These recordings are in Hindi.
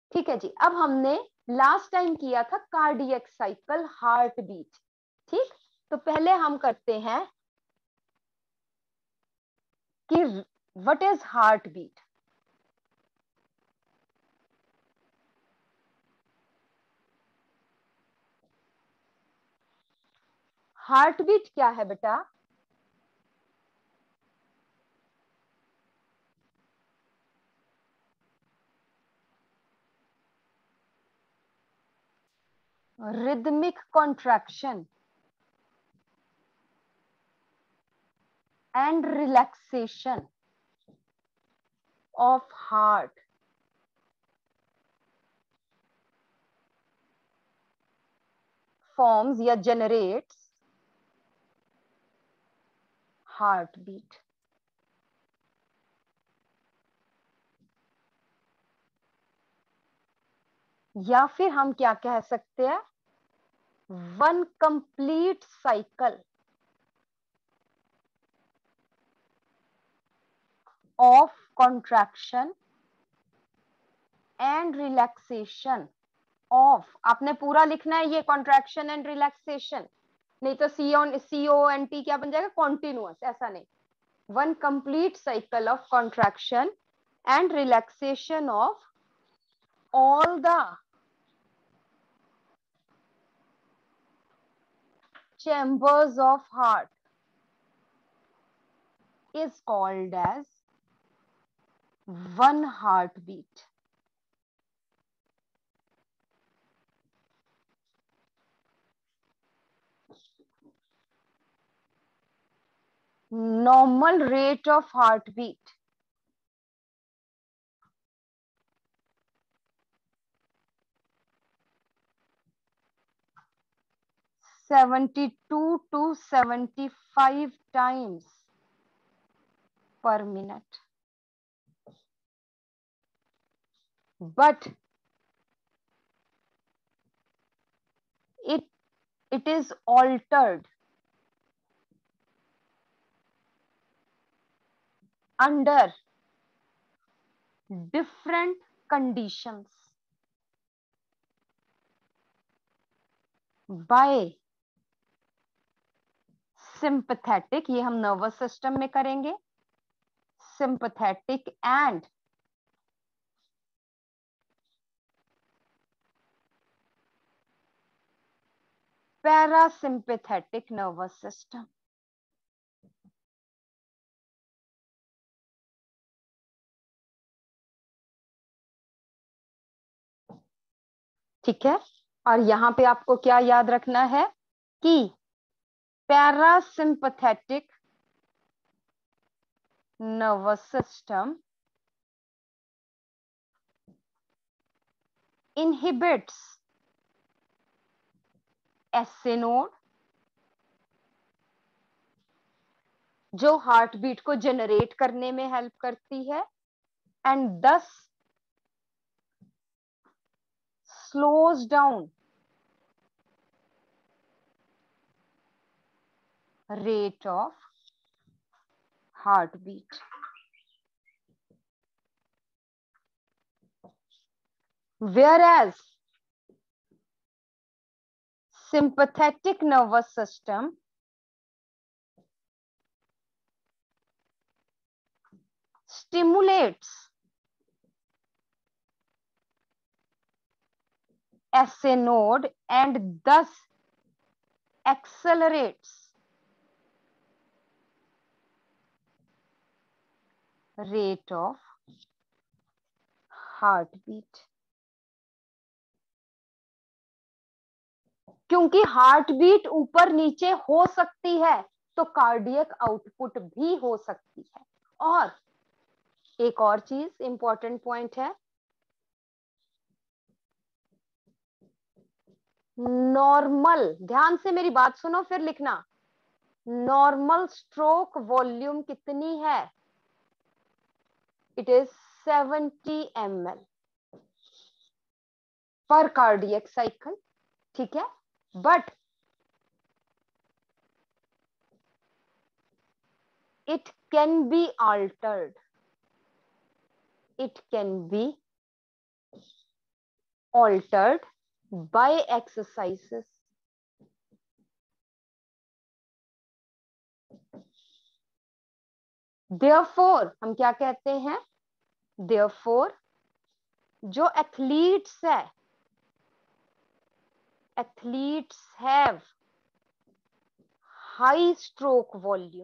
ठीक है जी। अब हमने लास्ट टाइम किया था कार्डियक साइकिल, हार्ट बीट। ठीक, तो पहले हम करते हैं कि what is heart beat. Heart beat क्या है बेटा? rhythmic contraction and relaxation of heart forms या generates heartbeat। या फिर हम क्या कह सकते हैं, one complete cycle of contraction and relaxation of, आपने पूरा लिखना है ये contraction and relaxation, नहीं तो CONT क्या बन जाएगा, कॉन्टिन्यूअस, ऐसा नहीं। One complete cycle of contraction and relaxation of all the chambers of heart is called as one heartbeat। normal rate of heartbeat (72 to 75 times per minute), but it is altered under different conditions by sympathetic, ये हम नर्वस सिस्टम में करेंगे, sympathetic and parasympathetic nervous system। ठीक है, और यहां पे आपको क्या याद रखना है कि parasympathetic nervous system inhibits SA node, जो हार्ट बीट को जनरेट करने में हेल्प करती है, and thus slows down rate of heartbeat। Whereas sympathetic nervous system stimulates SA node and thus accelerates rate of heartbeat। क्योंकि हार्ट बीट ऊपर नीचे हो सकती है तो कार्डियक आउटपुट भी हो सकती है। और एक और चीज इंपॉर्टेंट पॉइंट है, नॉर्मल, ध्यान से मेरी बात सुनो फिर लिखना, नॉर्मल स्ट्रोक वॉल्यूम कितनी है, इट इज 70 ml पर कार्डियक साइकिल। ठीक है, but it can be altered, it can be altered by exercises. Therefore हम क्या कहते हैं, therefore जो एथलीट्स है, athletes have high stroke volume,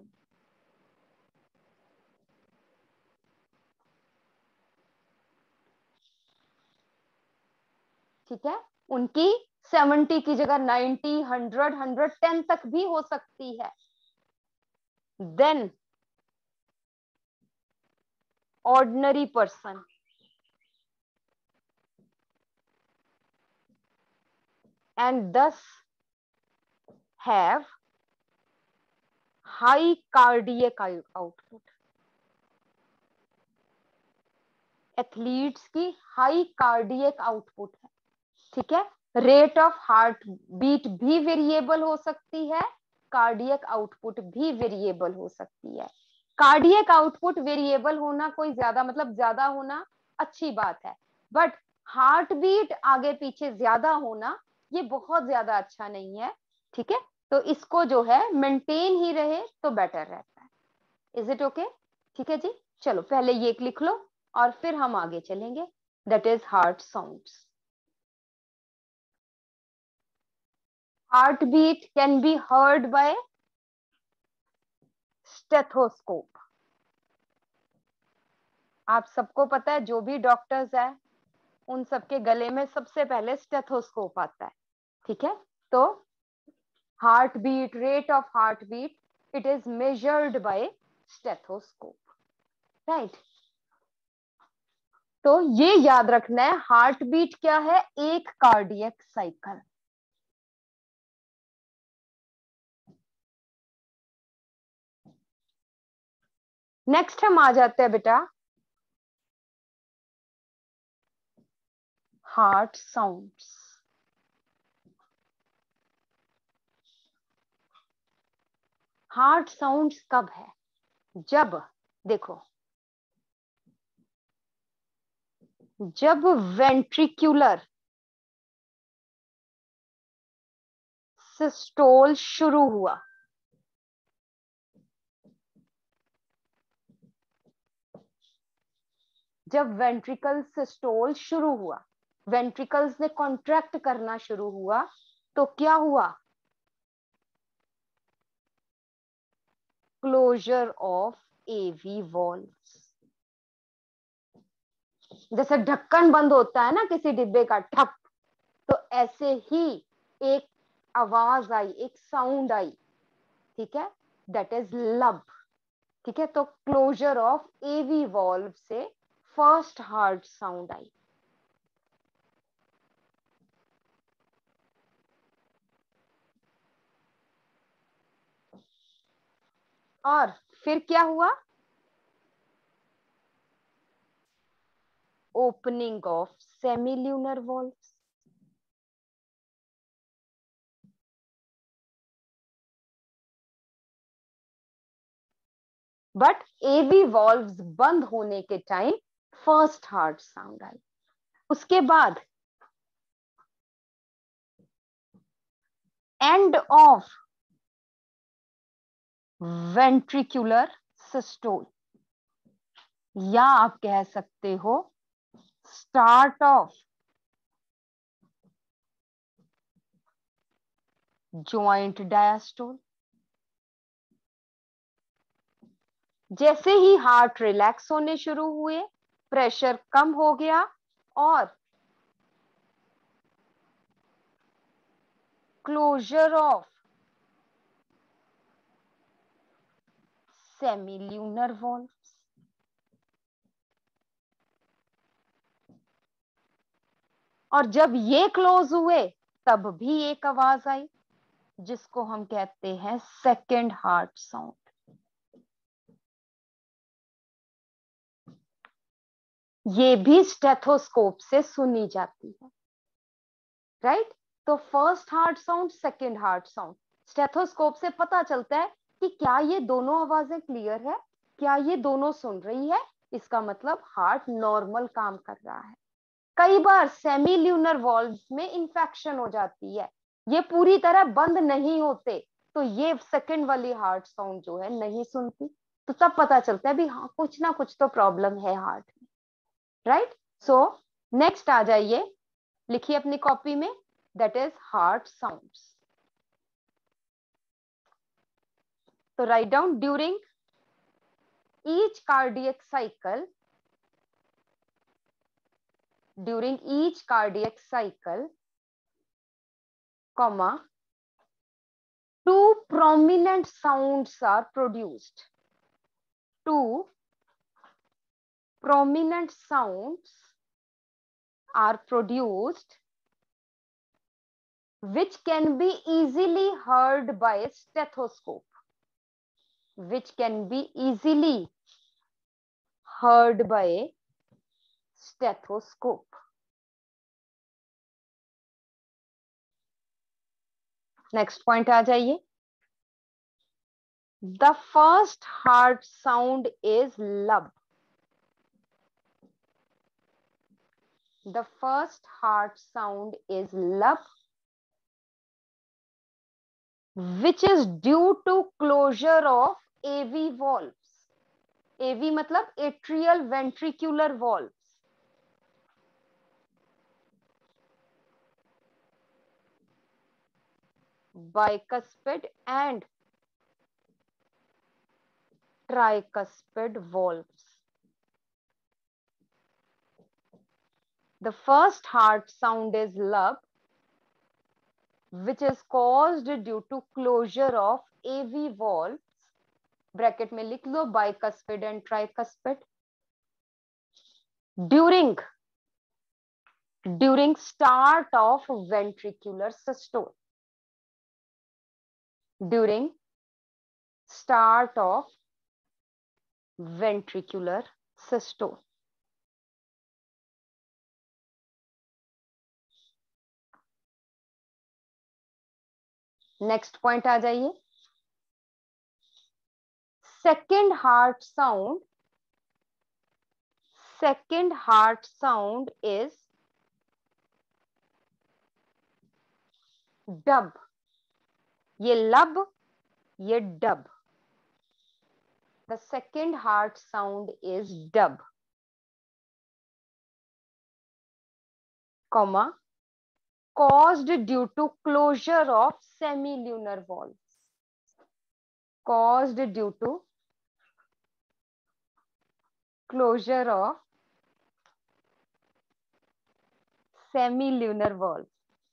ठीक है, उनकी 70 की जगह 90, 100, 110 तक भी हो सकती है, than ordinary person and thus have high cardiac output. Athletes की हाई कार्डियक आउटपुट है, ठीक है, रेट ऑफ हार्ट बीट भी वेरिएबल हो सकती है, कार्डियक आउटपुट भी वेरिएबल हो सकती है। कार्डियक आउटपुट वेरिएबल होना कोई ज्यादा मतलब ज्यादा होना अच्छी बात है, बट हार्ट बीट आगे पीछे ज्यादा होना ये बहुत ज्यादा अच्छा नहीं है, ठीक है, तो इसको जो है मेंटेन ही रहे तो बेटर रहता है। Is it okay? ठीक है जी, चलो पहले ये लिख लो और फिर हम आगे चलेंगे। That is heart sounds. Heartbeat can be heard by stethoscope. आप सबको पता है जो भी डॉक्टर्स है उन सबके गले में सबसे पहले स्टेथोस्कोप आता है, ठीक है, तो heart beat, rate of heart beat, it is measured by stethoscope, right. तो ये याद रखना है, हार्ट बीट क्या है, एक कार्डियक साइकिल। नेक्स्ट हम आ जाते हैं बेटा हार्ट साउंड्स। हार्ट साउंड्स कब है, जब देखो जब वेंट्रिक्यूलर सिस्टोल शुरू हुआ, जब वेंट्रिकल सिस्टोल शुरू हुआ, वेंट्रिकल्स ने कॉन्ट्रैक्ट करना शुरू हुआ, तो क्या हुआ, क्लोजर ऑफ एवी वॉल्व्स। जैसे ढक्कन बंद होता है ना किसी डिब्बे का, ठप, तो ऐसे ही एक आवाज आई, एक साउंड आई, ठीक है, दैट इज लब, ठीक है, तो क्लोजर ऑफ एवी वॉल्व से फर्स्ट हार्ट साउंड आई। और फिर क्या हुआ, opening of semilunar valves. But AV valves बंद होने के टाइम फर्स्ट हार्ट साउंड आई। उसके बाद एंड ऑफ वेंट्रिकुलर सिस्टोल, या आप कह सकते हो स्टार्ट ऑफ जॉइंट डायस्टोल। जैसे ही हार्ट रिलैक्स होने शुरू हुए, प्रेशर कम हो गया और क्लोजर ऑफ सेमिल्यूनर वॉल्व्स, और जब ये क्लोज हुए तब भी एक आवाज आई जिसको हम कहते हैं सेकेंड हार्ट साउंड। ये भी स्टेथोस्कोप से सुनी जाती है, राइट। तो first heart sound, second heart sound, stethoscope से पता चलता है कि क्या ये दोनों आवाजें क्लियर है, क्या ये दोनों सुन रही है, इसका मतलब हार्ट नॉर्मल काम कर रहा है। कई बार सेमील्यूनर वॉल्व्स में इंफेक्शन हो जाती है, ये पूरी तरह बंद नहीं होते, तो ये सेकंड वाली हार्ट साउंड जो है नहीं सुनती, तो तब पता चलता है भी हाँ कुछ ना कुछ तो प्रॉब्लम है हार्ट में, राइट। सो नेक्स्ट आ जाइए, लिखिए अपनी कॉपी में, दैट इज हार्ट साउंड्स। तो write down, during each cardiac cycle, during each cardiac cycle, comma, two prominent sounds are produced. Two prominent sounds are produced which can be easily heard by a stethoscope. Which can be easily heard by a stethoscope. Next point आ जाइए. The first heart sound is lub. The first heart sound is lub, which is due to closure of AV valves. AV मतलब atrial ventricular valves. Bicuspid and tricuspid valves. The first heart sound is lub, which is caused due to closure of AV valves. Bracket में लिख लो bicuspid and tricuspid. During start of ventricular systole. During start of ventricular systole. Next point आ जाइए. second heart sound is dub. ये लब, ये dub. The second heart sound is dub, comma, caused due to closure of semilunar valves. Caused due to closure of semilunar valves.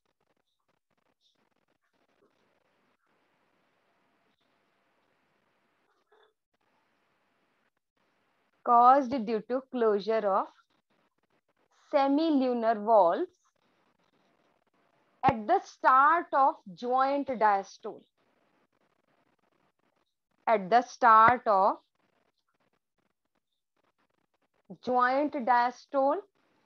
Caused due to closure of semilunar valves at the start of joint diastole. At the start of joint diastole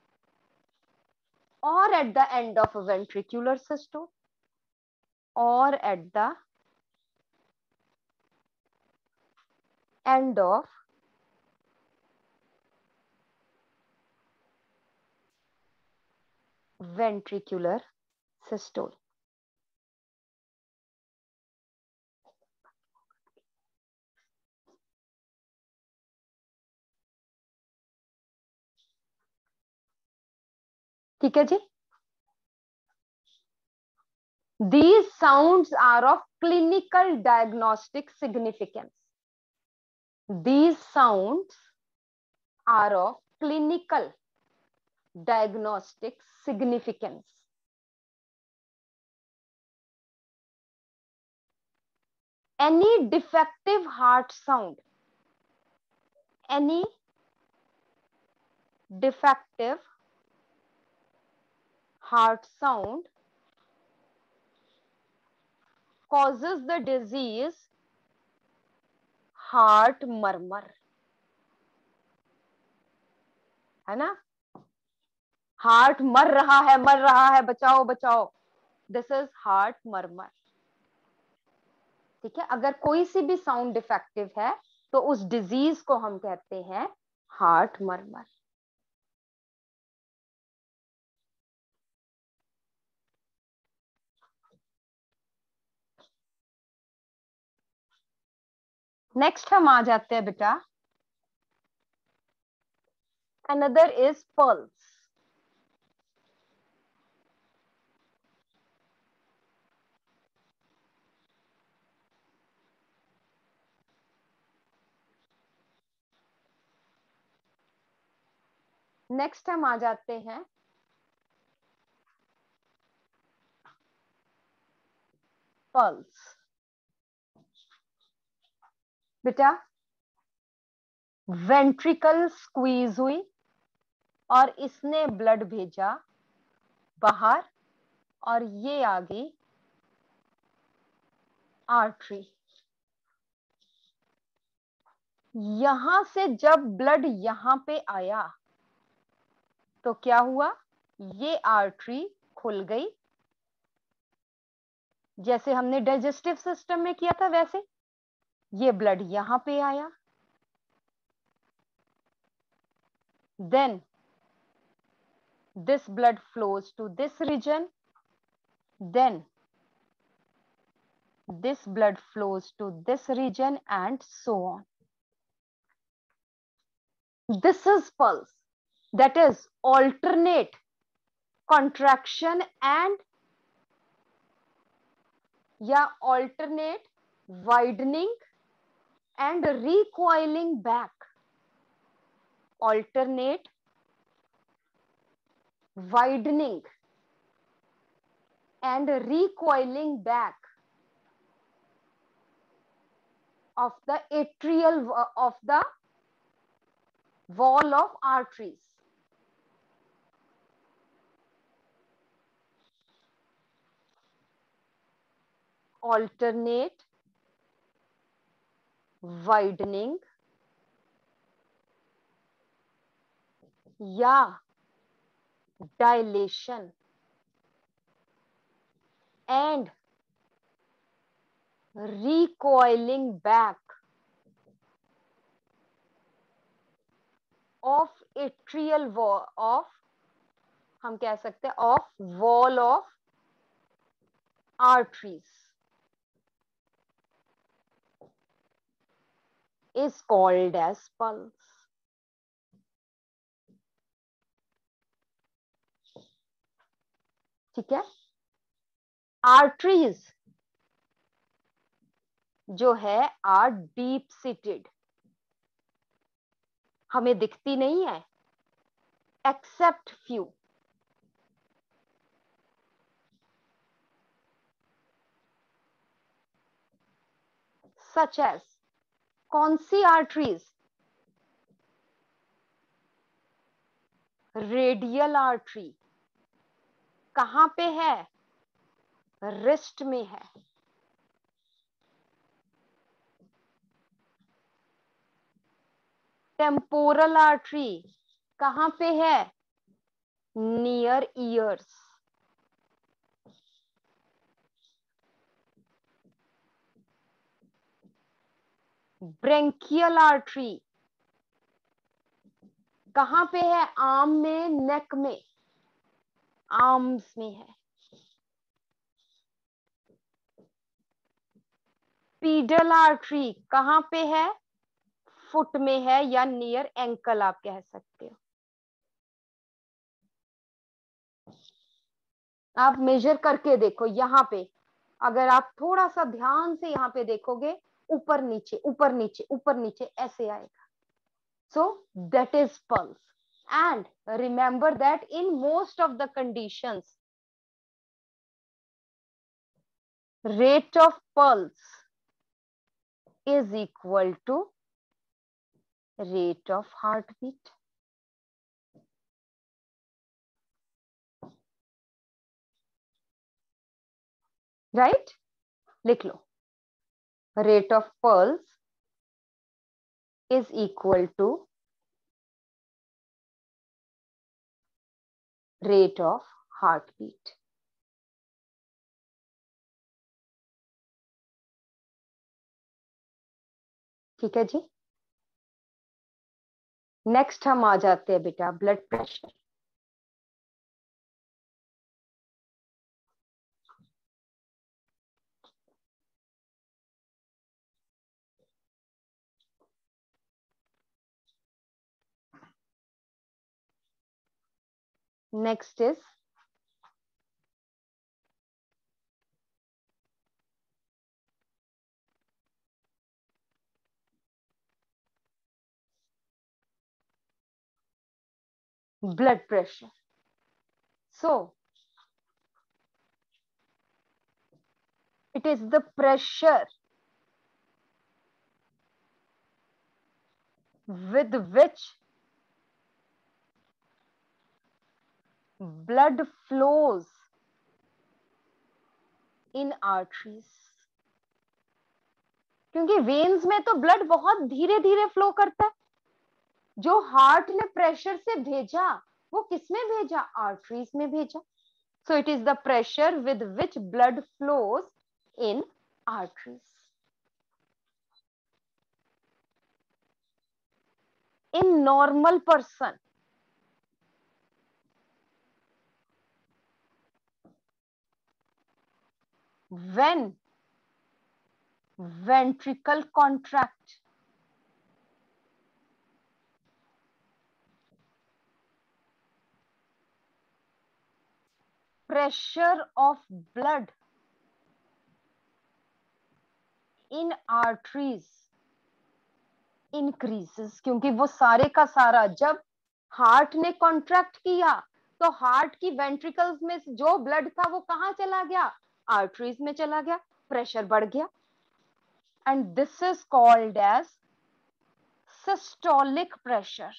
or at the end of ventricular systole or at the end of ventricular systole. ठीक है जी. These sounds are of clinical diagnostic significance. These sounds are of clinical diagnostic significance. Any defective heart sound, any defective heart sound causes the disease heart murmur. है ना, हार्ट मर रहा है, बचाओ बचाओ, दिस इज हार्ट मरमर. ठीक है, अगर कोई सी भी साउंड डिफेक्टिव है तो उस डिजीज को हम कहते हैं हार्ट मरमर. नेक्स्ट हम आ जाते हैं बेटा, अनदर इज पल्स। नेक्स्ट हम आ जाते हैं पल्स। बेटा वेंट्रिकल स्क्वीज हुई और इसने ब्लड भेजा बाहर, और ये आ गई आर्टरी। यहां से जब ब्लड यहां पे आया तो क्या हुआ, ये आर्टरी खुल गई, जैसे हमने डाइजेस्टिव सिस्टम में किया था वैसे। ये ब्लड यहां पे आया, then this blood flows to this region, then this blood flows to this region, and so on. This is pulse, that is alternate contraction and या alternate widening and recoiling back. Alternate widening and recoiling back of the atrial of the wall of arteries. Alternate widening या dilation and recoiling back of atrial wall of, हम कह सकते हैं of wall of arteries is called as pulse. ठीक है, arteries जो है are deep seated, हमें दिखती नहीं है except few. Such as कौन सी arteries, रेडियल आर्टरी कहां पे है, रिस्ट में है। टेम्पोरल आर्टरी कहां पे है, नियर ईयर्स। ब्रेंकियल आर्टरी कहां पे है, आर्म में, नेक में, आर्म्स में है। पीडल आर्टरी कहां पे है, फुट में है या नियर एंकल आप कह सकते हो। आप मेजर करके देखो यहां पे, अगर आप थोड़ा सा ध्यान से यहां पे देखोगे, ऊपर नीचे ऊपर नीचे ऊपर नीचे ऐसे आएगा। So that is pulse, and remember that in most of the conditions rate of pulse is equal to rate of heartbeat. Right? लिख लो, rate of pulse is equal to rate of heartbeat. ठीक है जी। नेक्स्ट हम आ जाते हैं बेटा blood pressure. Next is blood pressure. So it is the pressure with which blood flows in arteries. क्योंकि वेन्स में तो ब्लड बहुत धीरे धीरे फ्लो करता है, जो हार्ट ने प्रेशर से भेजा वो किसमें भेजा, आर्टरीज में भेजा. So it is the pressure with which blood flows in arteries. In normal person, when ventricle contract, pressure of blood in arteries increases. क्योंकि वो सारे का सारा जब हार्ट ने कॉन्ट्रैक्ट किया तो हार्ट की वेंट्रिकल्स में जो ब्लड था वो कहां चला गया, आर्टरीज में चला गया, प्रेशर बढ़ गया. And this is called as systolic pressure.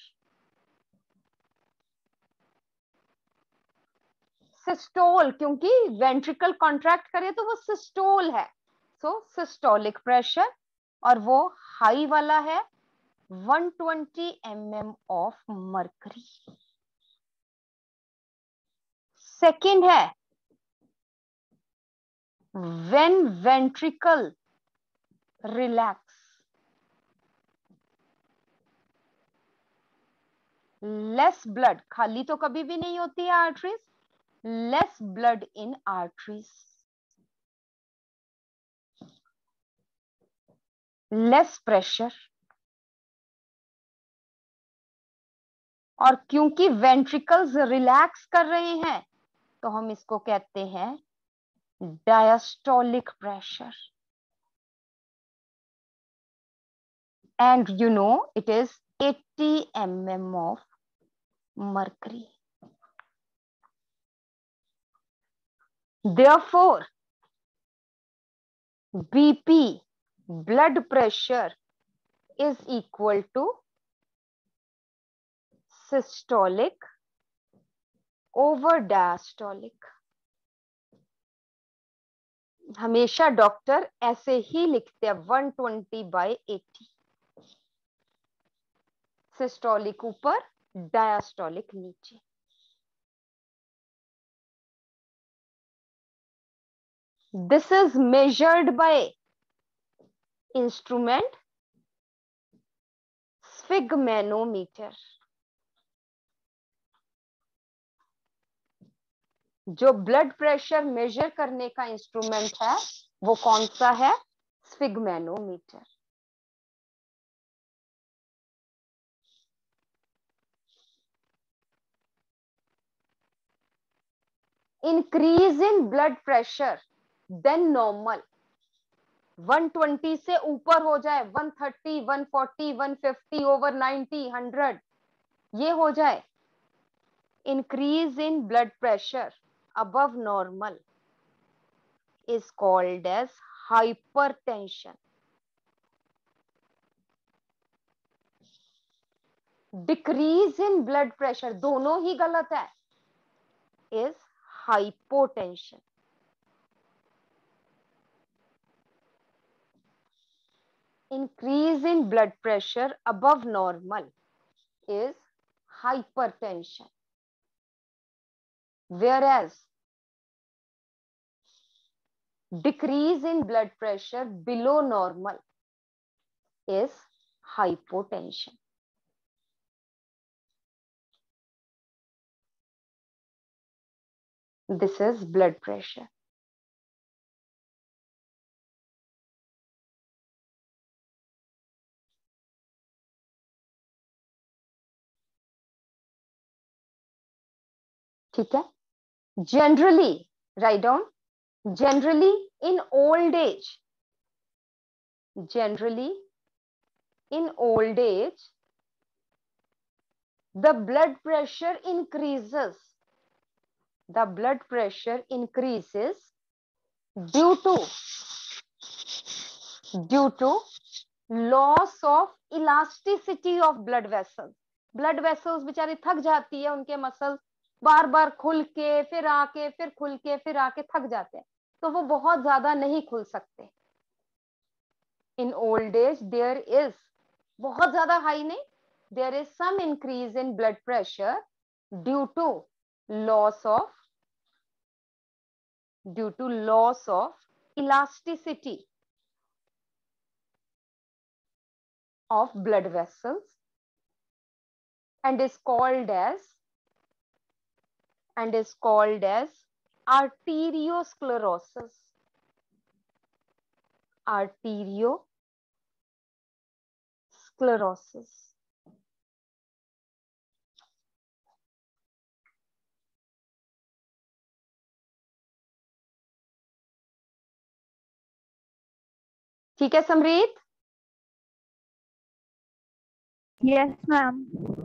Systole, क्योंकि वेंट्रिकल कॉन्ट्रैक्ट करे तो वो सिस्टोल है. सो सिस्टोलिक प्रेशर, और वो हाई वाला है 120 mm ऑफ मर्करी. सेकेंड है when ventricle relax, less blood, खाली तो कभी भी नहीं होती है arteries, less blood in arteries, less pressure. और क्योंकि वेंट्रिकल्स रिलैक्स कर रहे हैं तो हम इसको कहते हैं diastolic pressure. And you know it is 80 mm of mercury. Therefore, BP, blood pressure, is equal to systolic over diastolic. हमेशा डॉक्टर ऐसे ही लिखते हैं 120/80. सिस्टोलिक ऊपर, डायस्टोलिक नीचे. This is measured by instrument sphygmanometer. जो ब्लड प्रेशर मेजर करने का इंस्ट्रूमेंट है वो कौन सा है, sphygmomanometer. Increase in blood pressure than normal, 120 से ऊपर हो जाए, 130, 140, 150, ओवर 90, 100, ये हो जाए. Increase in blood pressure above normal is called as hypertension. Decrease in blood pressure, दोनों ही गलत है, is hypotension. Increase in blood pressure above normal is hypertension, whereas decrease in blood pressure below normal is hypotension. This is blood pressure. ठीक है. Generally, write down, generally in old age, generally in old age, the blood pressure increases, the blood pressure increases due to loss of elasticity of blood vessels. blood vessels बेचारी थक जाती है, उनके मसल्स बार बार खुल के फिर आके फिर खुल के फिर आके थक जाते हैं, तो वो बहुत ज्यादा नहीं खुल सकते. In old age there is, बहुत ज्यादा हाई नहीं, there is some increase in blood pressure due to loss of elasticity of blood vessels and is called as arteriosclerosis. Arteriosclerosis. ठीक है समरीत? Yes ma'am.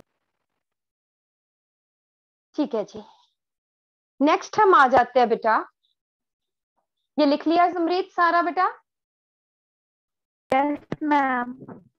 ठीक है जी. नेक्स्ट हम आ जाते हैं बेटा, ये लिख लिया समरीत सारा बेटा? Yes ma'am.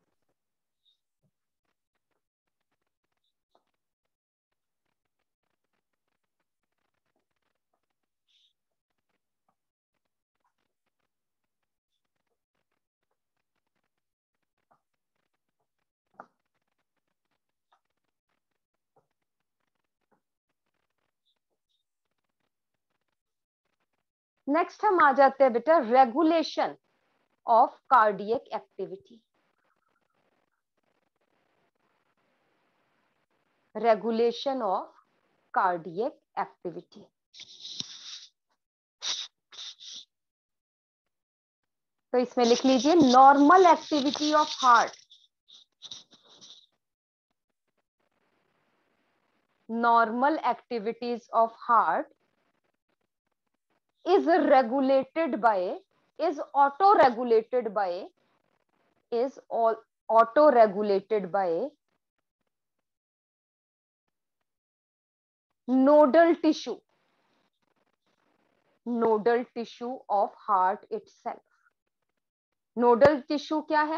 नेक्स्ट हम आ जाते हैं बेटा regulation of cardiac activity. Regulation of cardiac activity. तो इसमें लिख लीजिए normal activity of heart. Normal activities of heart is regulated by, is auto regulated by nodal tissue of heart itself. nodal tissue क्या है?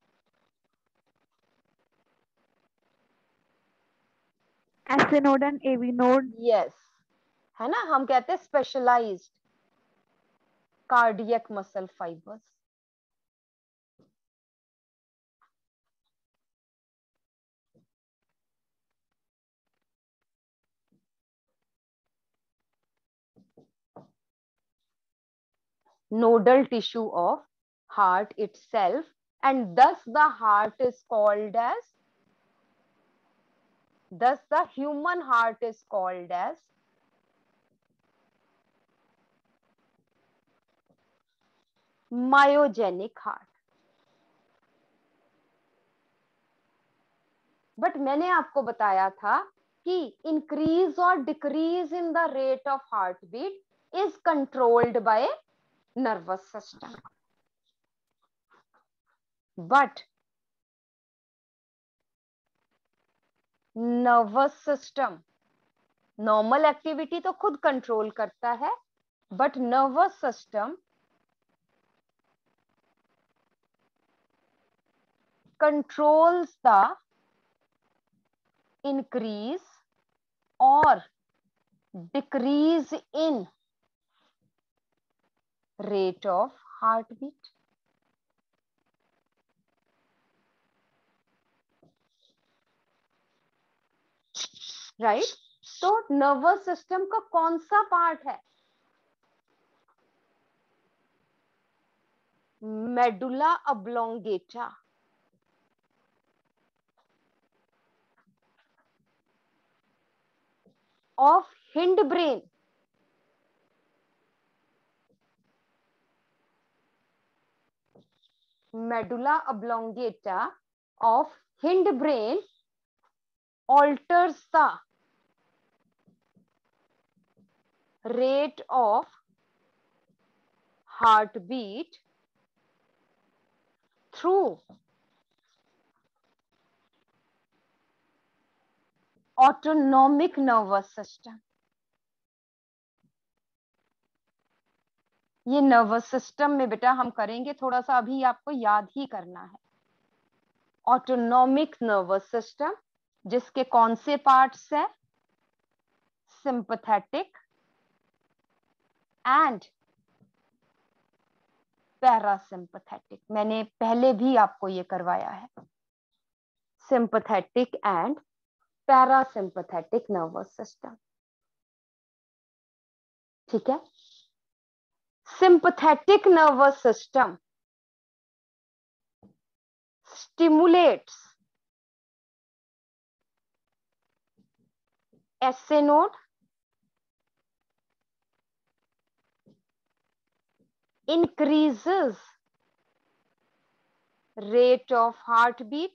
S node and AV node. Yes, है ना, हम कहते हैं specialised cardiac muscle fibres. nodal tissue of heart itself, and thus the heart is called as, thus the human heart is called as myogenic heart. But मैंने आपको बताया था कि इंक्रीज और decrease in the rate of heart beat is controlled by nervous system. But nervous system normal activity तो खुद कंट्रोल करता है, but nervous system controls the increase or decrease in rate of heartbeat. Right? तो नर्वस सिस्टम का कौन सा पार्ट है? Medulla oblongata. of hindbrain. Medulla oblongata of hindbrain alters the rate of heartbeat through autonomic nervous system. ये नर्वस सिस्टम में बेटा हम करेंगे, थोड़ा सा अभी आपको याद ही करना है. ऑटोनॉमिक नर्वस सिस्टम जिसके कौन से पार्ट्स है? Sympathetic and parasympathetic. मैंने पहले भी आपको ये करवाया है. Sympathetic and parasympathetic nervous system. ठीक है. sympathetic nervous system stimulates SA node, increases rate of heartbeat,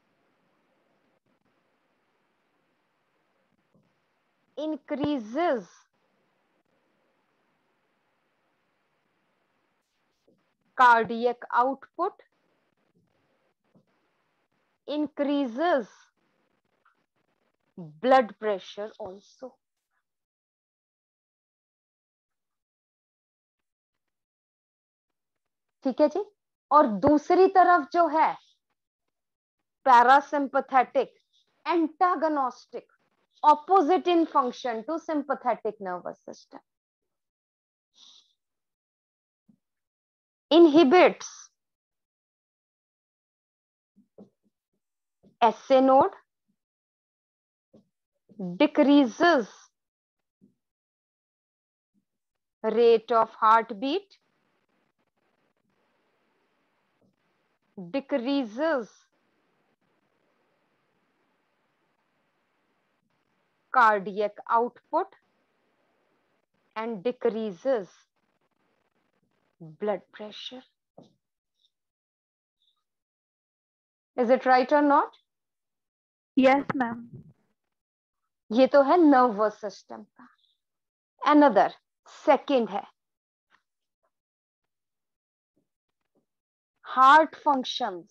increases cardiac output, increases blood pressure also. ठीक है जी. और दूसरी तरफ जो है parasympathetic, antagonistic, opposite in function to sympathetic nervous system, inhibits SA node, decreases rate of heartbeat, decreases cardiac output and decreases blood pressure. Is it right or not? Yes, ma'am. ये तो है नर्वस सिस्टम का. Another second है heart functions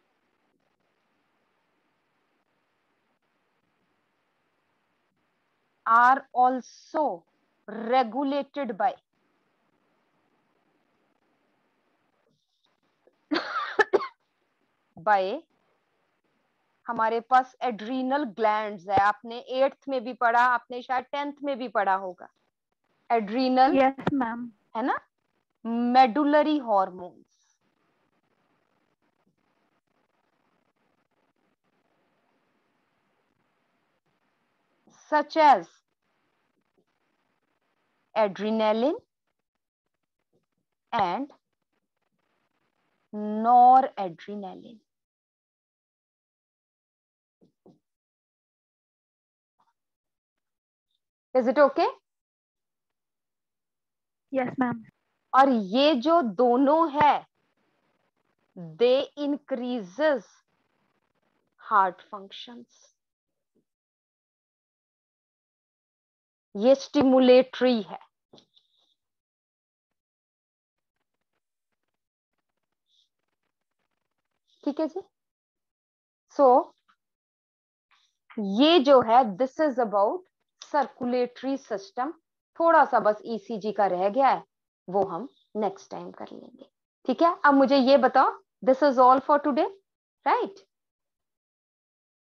are also regulated by हमारे पास एड्रीनल ग्लैंड्स है. आपने 8th में भी पढ़ा, आपने शायद 10th में भी पढ़ा होगा. एड्रीनल. Yes, ma'am. है ना. Medullary hormones. such as adrenaline and noradrenaline. Is it okay? Yes, ma'am. और ये जो दोनों है they increases heart functions. ये स्टिमुलेटरी है. ठीक है जी. सो ये जो है this is about circulatory system. थोड़ा सा बस ईसीजी का रह गया है, वो हम नेक्स्ट टाइम कर लेंगे. ठीक है. अब मुझे ये बताओ, this is all for today, right?